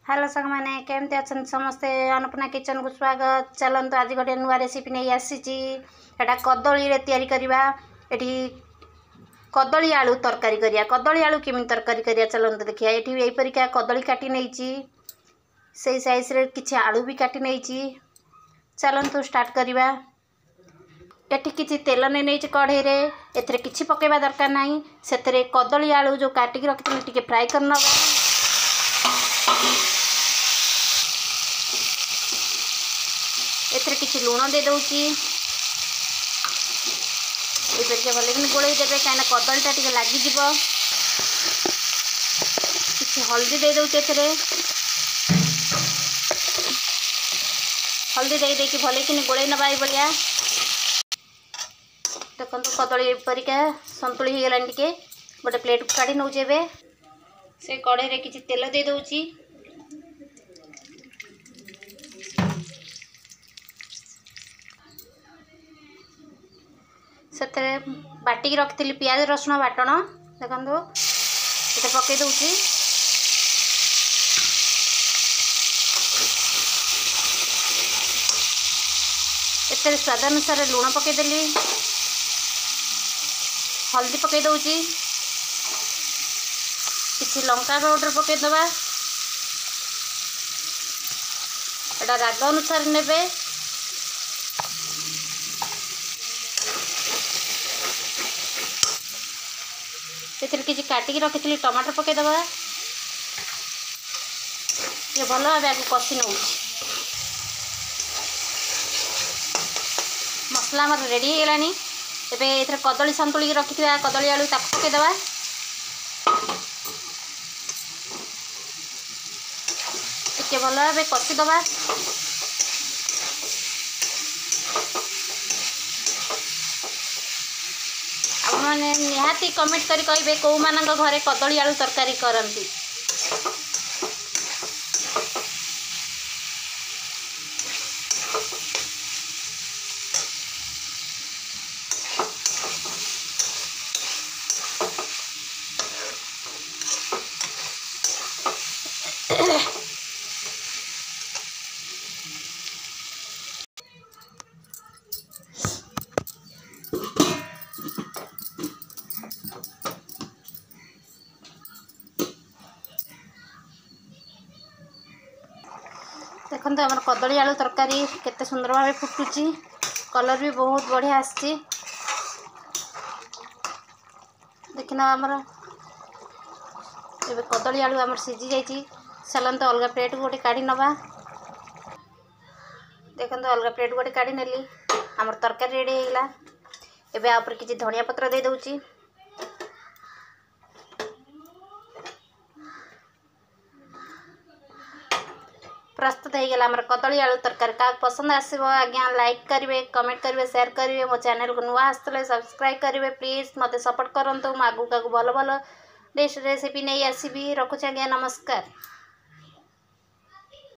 Hello सांग मैंने केमती अच्छा समस्ते अन्नपूर्णा किचन को स्वागत। चलते आज गोटे नुआ रेसिपी नहीं आसी कदली या कदली आलू तरकारी करिया। कदली आलू केमी तरकारी करिया चलते देखिए। ये यहीपरिका कदली काटी नहीं से साइज रे किछि आलू भी काटी नहीं। चलतु स्टार्ट करवा। एटी किछि तेल नहीं कढ़ई रे एथरे किछि पकेबा दरकार नहीं। से कदली आलू जो काटिक रखी टिके फ्राए करना। एथरे किछि लुण दे दउची। एपरिके भले कि गोलई देबे कहीं कदलीटा टिके लागी जिवो। किछि हल्दी दे दउची। एथरे हल्दी दे कि भले कि गोलई नबा बलिया। देखो कदली एपरिका संतुली हो गलानी। टिके गोटे प्लेट को काढ़ी नौचे। से कढ़ई रे किछि तेल दे दउची। से बाटिक रखी पियाज रसुण बाटण देखो ये पकई दूसरी। एते स्वाद अनुसार लुण पकईदेली। हल्दी पकई दूची। किसी लंका पाउडर पकईदबा। एटा राग अनुसार नेबे। किसी काटिक रखी टमाटर पकईदबा। ये भल भाव आगे कषि नौ। मसला आम रेडी हो गलानी। एबे एथरे कदली संतुली रखी कदली आलू ताक पकईदबा। टिके भल भाव कषिदबा। मैंने निहाती कमेंट करी कहिबे को मानक घरे कदली आलू तरकारी करंती। देखते आम कदली आलू तरकारी केते सुंदर भाव फुटुची। कलर भी बहुत बढ़िया आसी। देखना आमर ए कदली आलू आमर सीझी जाइए। चलते अलग प्लेट गोटे काढ़ी नवा। देखते अलग प्लेट गोटे काढ़ी नेली। आमर तरकारी रेडी होगा। एबे आ ऊपर किछि धनिया पत्र दे दउची। प्रस्तुत हो गला आमर कदली आलू तरकारी। का पसंद आसो आज्ञा लाइक करेंगे, कमेंट करेंगे, शेयर करेंगे। मो चैनल को नुआ आसते सब्सक्राइब करेंगे। प्लीज मत सपोर्ट करूँ। आगू भल भल रेसिपी नहीं आसबि। रखुच आज्ञा, नमस्कार।